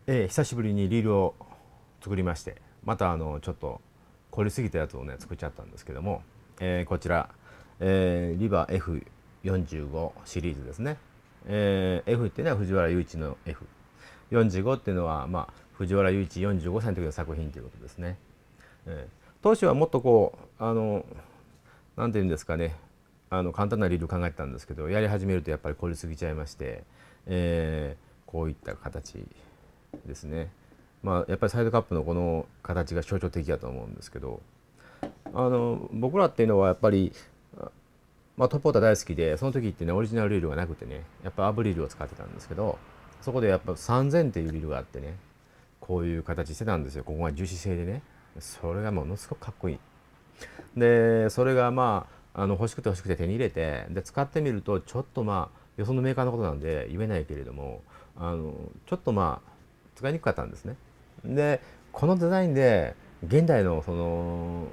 久しぶりにリールを作りまして、またちょっと凝りすぎたやつをね作っちゃったんですけども、こちら、リバ F45 シリーズですね。F っていうのは藤原雄一の F45 っていうのは、藤原雄一45歳の時の作品ということですね。当初はもっとこうなんていうんですかね、簡単なリール考えてたんですけど、やり始めるとやっぱり凝りすぎちゃいまして、こういった形ですね。やっぱりサイドカップのこの形が象徴的だと思うんですけど、僕らっていうのはやっぱり、トップウォーター大好きで、その時ってねオリジナルリールがなくてね、やっぱアブリールを使ってたんですけど、そこでやっぱ3000っていうリールがあってね、こういう形してたんですよ。ここが樹脂製でね、それがものすごくかっこいい。でそれが欲しくて手に入れて、で使ってみるとちょっとよそのメーカーのことなんで言えないけれども、ちょっと使いにくかったんですね。でこのデザインで現代のその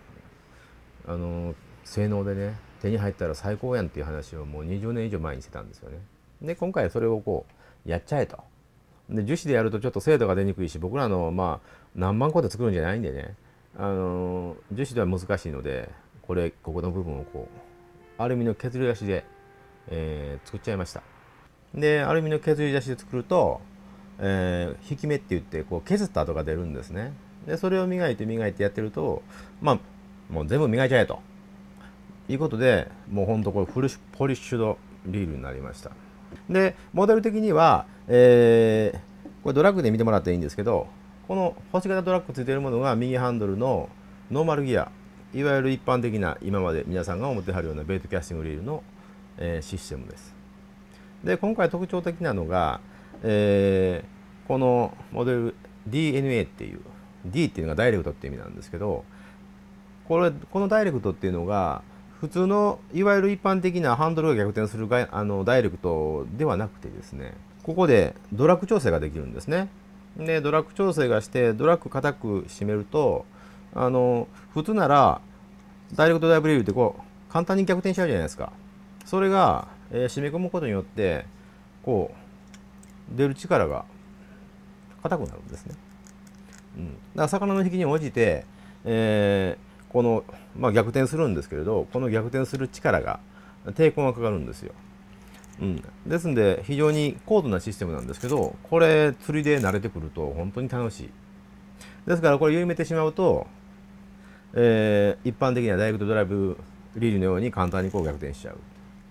性能でね手に入ったら最高やんっていう話をもう20年以上前にしてたんですよね。で今回それをこうやっちゃえと。で樹脂でやるとちょっと精度が出にくいし、僕らの何万個で作るんじゃないんでね、樹脂では難しいので、ここの部分をこうアルミの削り出しで、作っちゃいました。でアルミの削り出しで作ると、引き目って言ってこう削った跡が出るんですね。でそれを磨いてやってると、もう全部磨いちゃえということで、もうほんとこれフルポリッシュドリールになりました。でモデル的には、これドラッグで見てもらっていいんですけど、この星型ドラッグついているものが右ハンドルのノーマルギア、いわゆる一般的な今まで皆さんが思ってはるようなベイトキャスティングリールの、システムです。で今回特徴的なのが、このモデル DNA っていう D っていうのがダイレクトっていう意味なんですけど、このダイレクトっていうのが普通のいわゆる一般的なハンドルが逆転するダイレクトではなくてですね、ここでドラッグ調整ができるんですね。でドラッグ調整がしてドラッグ固く締めると、普通ならダイレクトダイブリールってこう簡単に逆転しちゃうじゃないですか。それが、締め込むことによってこう出る力が硬くなるんですね。だから魚の引きに応じて、この、逆転するんですけれど、この逆転する力が抵抗がかかるんですよ。ですんで非常に高度なシステムなんですけど、これ釣りで慣れてくると本当に楽しい。ですからこれ緩めてしまうと、一般的なダイレクトドライブリールのように簡単にこう逆転しちゃう、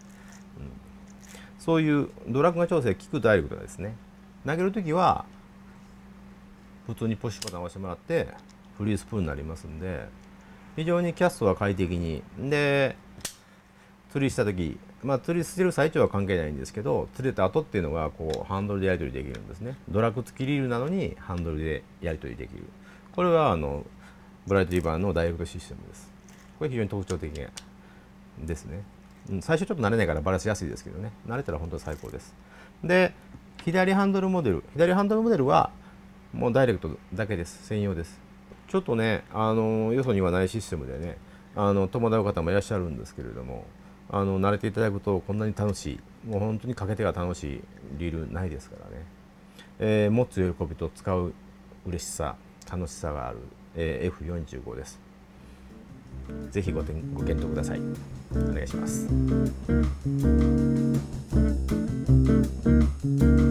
そういうドラッグが調整効くダイレクトですね。投げるときは普通にポッシュボタンを押してもらってフリースプーンになりますんで、非常にキャストは快適に。で釣りした時、釣りしてる最中は関係ないんですけど、釣れた後っていうのがこうハンドルでやり取りできるんですね。ドラッグ付きリールなのにハンドルでやり取りできる。これはブライトリバーのダイレクトシステムです。これ非常に特徴的ですね。最初ちょっと慣れないからバラしやすいですけどね、慣れたら本当に最高です。で左ハンドルモデルはもうダイレクトだけです。専用です。ちょっとねよそにはないシステムでね、戸惑う方もいらっしゃるんですけれども、慣れていただくとこんなに楽しい、もう本当にかけ手が楽しいリールないですからね。持つ喜びと使う嬉しさ楽しさがある、F45 です。ぜひご検討ください。お願いします。